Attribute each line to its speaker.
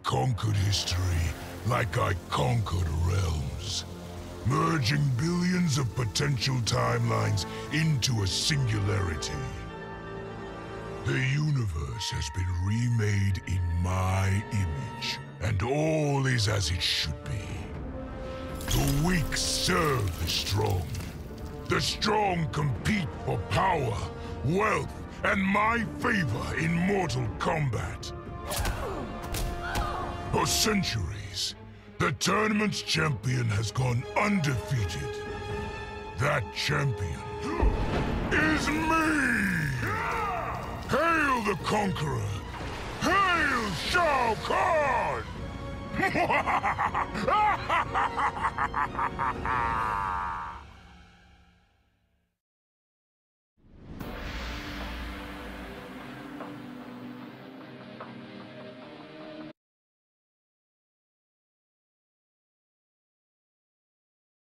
Speaker 1: conquered history like I conquered realms, merging billions of potential timelines into a singularity. The universe has been remade in my image, and all is as it should be. The weak serve the strong. The strong compete for power, wealth, and my favor in mortal combat. For centuries, the tournament's champion has gone undefeated. That champion is me! Hail the Conqueror! Hail Shao Kahn!